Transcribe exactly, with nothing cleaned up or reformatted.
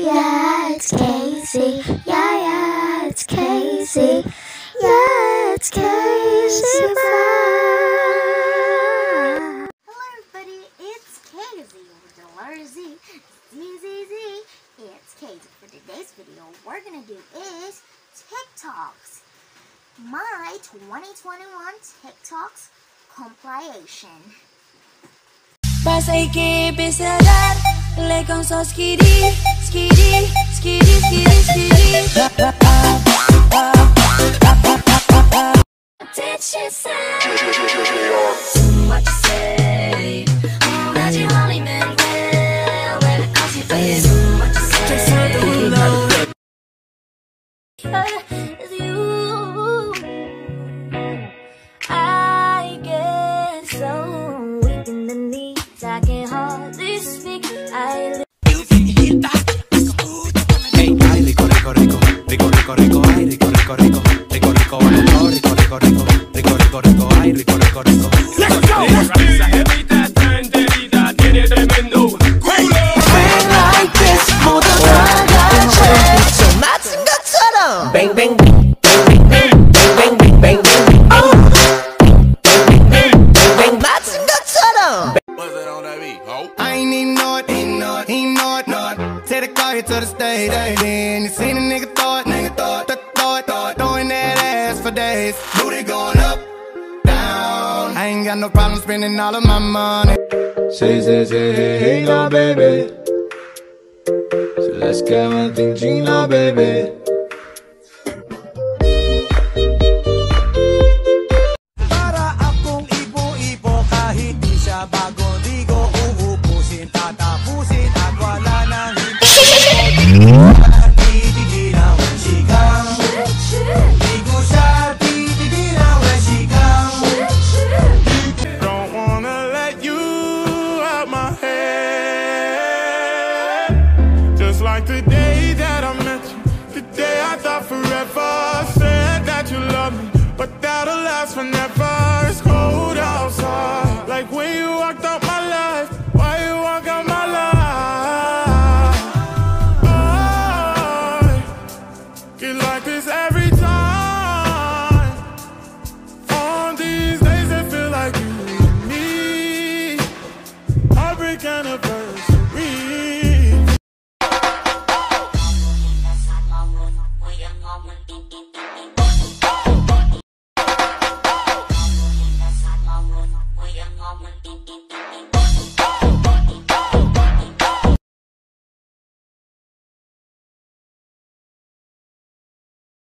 yeah, it's Casey. Yeah, yeah, it's Casey. Yeah, it's Casey. Hello everybody, it's Casey with the letter Z. Z, Z, Z. It's Casey. For today's video, we're going to do is TikToks. My twenty twenty-one TikToks compilation. Pasay que pesadar, le con so skiddy, skiddy, skiddy, skiddy, skiddy. Did she say what you say? Oh, that you only meant well, well, because you feel what you say. It's you. I get so weak in the knees, I can hardly speak. I Hey, ay, rico, rico, rico, rico, rico, rico, ay, rico, rico, rico, rico, rico, rico, rico, rico, rico, rico, rico, ay, rico, rico, rico. Let's go. Esa jevita está enterita, tiene tremendo culo. Bang like this, 모두 다 같이. 좀 맞은 것처럼. Bang, bang, bang, bang, bang, bang, bang, bang, bang, bang, bang, 맞은 것처럼. What's that on that beat, ho? I ain't even know it, ain't know it, ain't know it, know it. Take the car here to the stage, then you seen a nigga throw it, nigga throw it, throw it, throw it, throwing that ass for days. Booty going up, down. I ain't got no problem spending all of my money. Say, say, say, hey, hey, now, baby. So let's get one thing, Gina, baby. Para akong ipo-ipo kahit di siya bago, di ko uubusin, tatapusin at wala nang titigil ang sigang. Di ko siya titigil ang sigang. Don't wanna let you out my head. Just like the day that I met you, the day I thought forever. Said that you love me, but that'll last forever. It's cold outside, like when you walked up